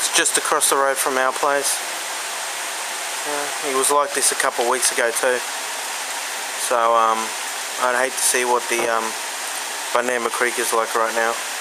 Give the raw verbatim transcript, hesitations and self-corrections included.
It's just across the road from our place. Uh, it was like this a couple of weeks ago too. So um, I'd hate to see what the um, Bundamba Creek is like right now.